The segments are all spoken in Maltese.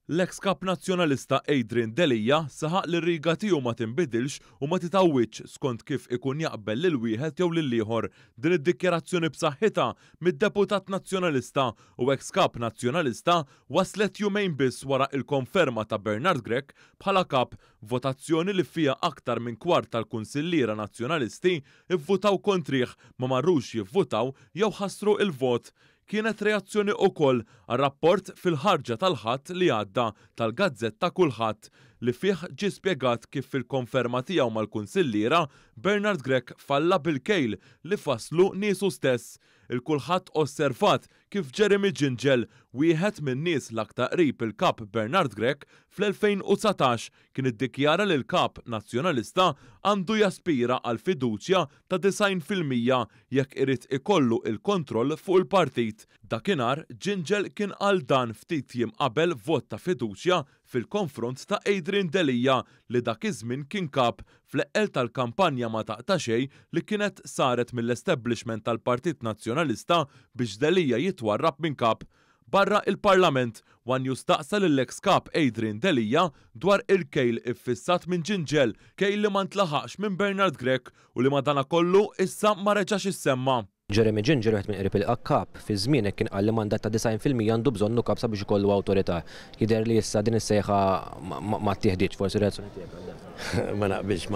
L-eks kap nazzjonalista Adrian Delija saħaq li r-riga tiegħu ma tinbidilx u ma titawwitx skont kif ikun jaqbel lil wieħed jew lil ieħor. Din id-dikjarazzjoni b'saħħitha mid-deputat nazzjonalista u eks kap nazzjonalista waslet jumejn biss wara il-konferma ta' Bernard Grech bħala kap, votazzjoni li fija aktar minn kwart tal-kunsilliera nazzjonalisti ivvutaw kontrih ma marrux jivvutaw jew ħassru il-vot. Kienet reazzjoni wkoll għar-rapport fil-ħarġa tal-ħadd li għadda tal-Gazzetta Kulħadd li fih ġie spjegat kif fil-konferma tiegħu mal-kunsilliera Bernard Grech falla bil-kejl li faslu niesu stess. Il-kulħadd osservat kif Jeremy Gingell, wieħed minn nies l-aktar qrib il-kap Bernard Grech, fl-2019 kien iddikjara li l-kap nazzjonalista għandu jaspira għal fiduċja ta' 90% jekk irid ikollu il-kontroll fuq il-partit. Dakinhar Gingell kien qal dan ftit jiem qabel vot ta' fiduċja fil-konfront ta' Adrian Delija li dak iż-żmien kien kap fl-eqqel tal-kampanja ma taqta' xejn li kienet saret mill-establishment tal-Partit Nazzjonalista biex Delija jitwarrab minn kap. Barra il-Parlament, wan justaqsa lill-eks kap Adrian Delija dwar il-kejl iffissat minn Gingell, kejl li ma ntlaħaqx minn Bernard Grech u li madanakollu issa ma reġax issemma. Jeremy Gingell wieħed minn qrib il-kap fi żmienek kien qal li mandat ta' 90% għandu bżonnu kap sabiex ikollu awtorità. Jidher li issa din is-sejħa ma ttieħdiġ forsi reazzjoni tiegħek. Ma naqbilx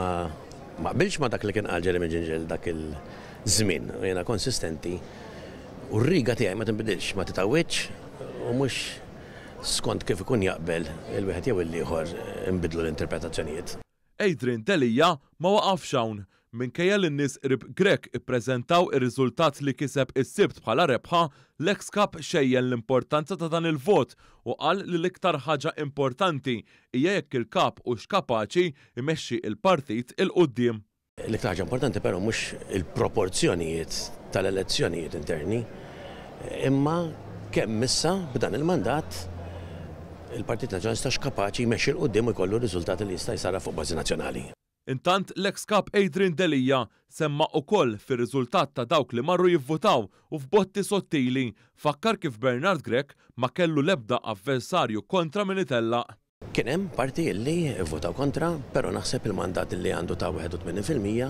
ma dak li kien qal Jeremy Gingell dak il-żmien u jiena konsistenti u r-riga tiegħi ma tinbidilx ma titawwitx u mhux skont kif ikun jaqbel il-wieħed jew il-ieħor inbidlu l-interpretazzjonijiet. Adrian Delija ma waqafx hawn. Minkejja li n-nies qrib Grech ippreżentaw ir-riżultat li kiseb is-sibt bħala rebħa, l-eks kap xejjen l-importanza ta' dan il-vot u qal li l-iktar ħaġa importanti hija jekk il-kap hux kapaċi imexxi il-partit il-qudiem. L-iktar ħaġa importanti però mhux il-proporzjonijiet tal-elezzjonijiet interni, imma kemm issa b'dan il-mandat il-Partit Nazzjonalista x'kapaċi jmexxi l-qudiem u jkollu riżultati li jista' jsara fuq bażi nazzjonali. Intant l-eks kap Adrian Delija semma wkoll fir-riżultat ta' dawk li marru jivvotaw u f'botti sottili fakkar kif Bernard Grech ma kellu l-ebda avversarju kontra min itellaq. Kien hemm parti li vvotaw kontra, però naħseb il-mandat li għandu ta' 81%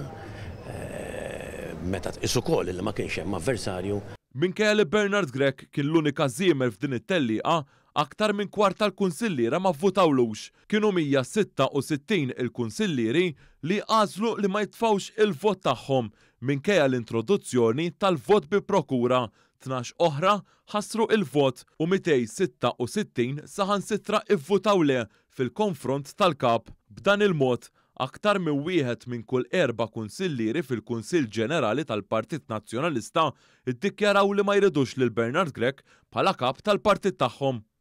meta tqisu wkoll li ma kienx hemm avversarju. Minkejja li Bernard Grech kien l-unika żiemer f'din it-tellieqa, aktar minn kwart tal-kunsilliera ma vvotawlux. Kienu 166 il-kunsillieri li għażlu li ma jitfawx il-vot tagħhom minkejja l-introduzzjoni tal-vot bi prokura. 12 oħra ħassru il-vot u 266 saħansitra ivvutaw le fil-konfront tal-kap. B'dan il-mod, aktar minn wieħed minn kull 4 kunsillieri fil-Kunsill Ġenerali tal-Partit Nazzjonalista iddikjaraw li ma jridux lil Bernard Grech bħala kap tal-partit tagħhom.